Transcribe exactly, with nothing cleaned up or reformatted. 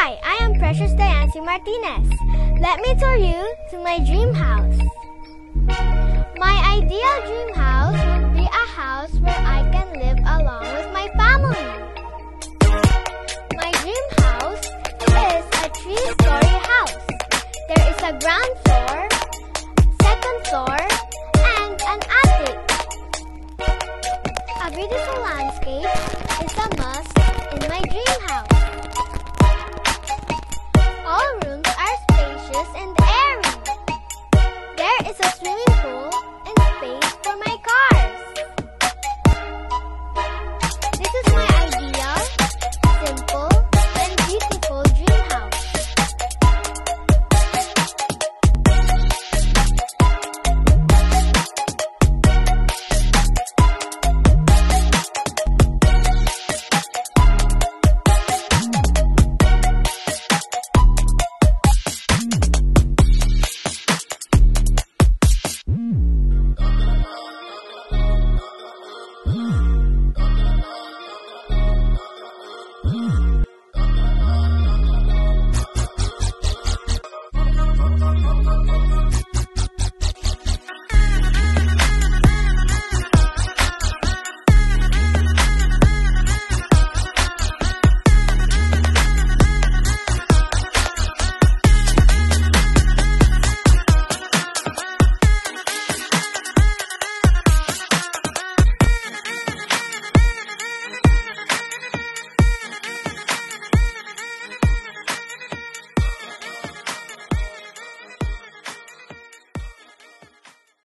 Hi, I am Precious Diancy Martinez. Let me tour you to my dream house. My ideal dream house would be a house where I can live along with my family. My dream house is a three-story house. There is a ground floor, second floor, and an attic. A beautiful landscape is a must